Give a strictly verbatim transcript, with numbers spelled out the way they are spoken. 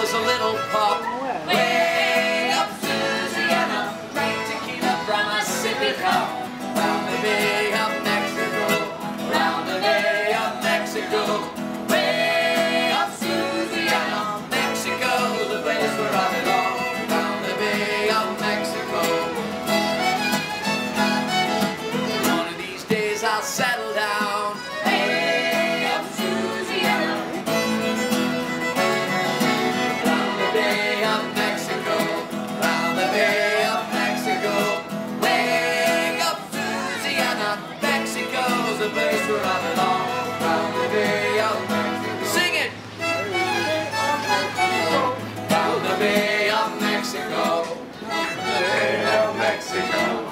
was a little pup. Way up Louisiana, drank tequila from a sippy cup. Round the Bay of Mexico, round the Bay of Mexico. Way up Louisiana, Mexico's the place where I belong. Round the Bay of Mexico. One of these days I'll settle down. Way up Louisiana, round the Bay of Mexico, round the Bay of Mexico. Way up Louisiana, Mexico's the place where I belong. Round the Bay of Mexico. Sing it! Round the Bay of Mexico, Bay of Mexico.